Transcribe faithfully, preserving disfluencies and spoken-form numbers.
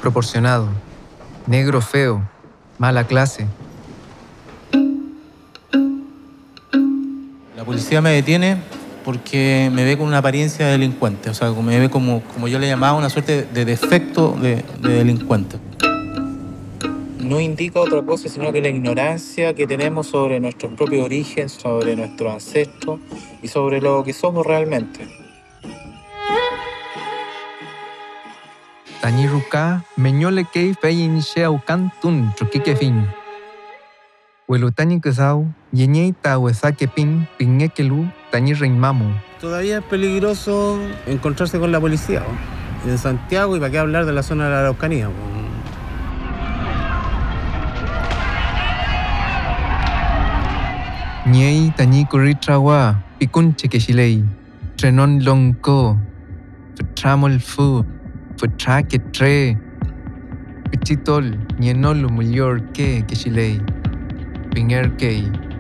desproporcionado, negro feo, mala clase. La policía me detiene porque me ve con una apariencia de delincuente, o sea, me ve como, como yo le llamaba, una suerte de defecto de, de delincuente. No indica otra cosa sino que la ignorancia que tenemos sobre nuestro propio origen, sobre nuestros ancestros y sobre lo que somos realmente. Tañi ruka meñole kei feyin shea ukan tun chukike fin. Huelo tañi kesau, yeñei ta huesake pin, pinekelu, tañi reinmamu. Todavía es peligroso encontrarse con la policía, ¿no? En Santiago, y para qué hablar de la zona de la Araucanía, ¿no? Ñei tañi kuritrawa, picunche keshilei, trenon lonko, futramol fu, futrake tre, pichitol, ñenolu mulior ke keshilei, pinger kei.